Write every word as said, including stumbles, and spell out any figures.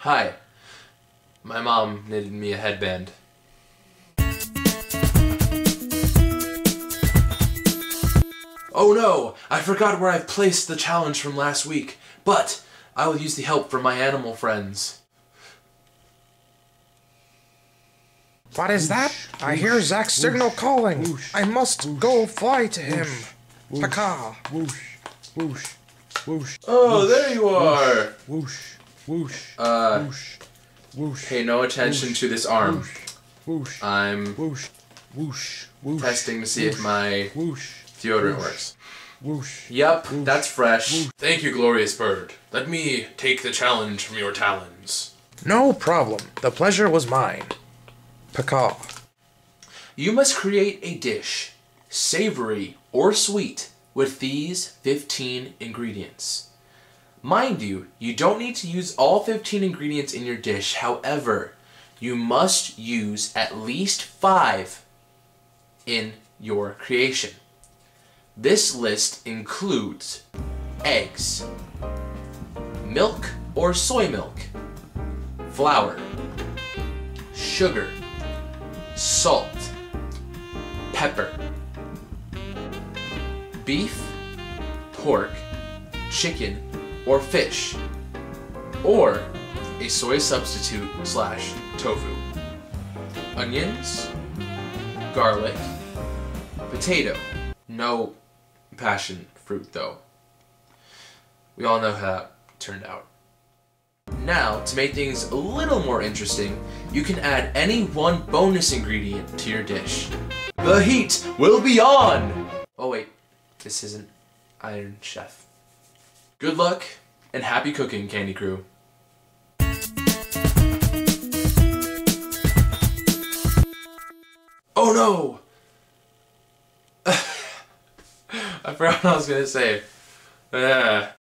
Hi. My mom knitted me a headband. Oh no! I forgot where I've placed the challenge from last week, but I will use the help from my animal friends. What is that? I hear Zack's signal calling. I must go fly to him. Paka. Whoosh, whoosh, whoosh. Oh, there you are! Whoosh, whoosh, Uh, whoosh, whoosh. pay no attention to this arm. Whoosh, I'm whoosh, whoosh, whoosh. testing to see if my Whoosh, deodorant works. whoosh. Yup, that's fresh. Thank you, glorious bird. Let me take the challenge from your talons. No problem. The pleasure was mine. Paka. You must create a dish, savory or sweet, with these fifteen ingredients. Mind you, you don't need to use all fifteen ingredients in your dish. However, you must use at least five in your creation. This list includes eggs, milk or soy milk, flour, sugar, salt, pepper, beef, pork, chicken, or fish, or a soy substitute slash tofu, onions, garlic, potato, no passion fruit though. We all know how that turned out. Now, to make things a little more interesting, you can add any one bonus ingredient to your dish. The heat will be on! Oh wait, this isn't Iron Chef. Good luck, and happy cooking, Candy Crew. Oh no! I forgot what I was gonna say. Uh.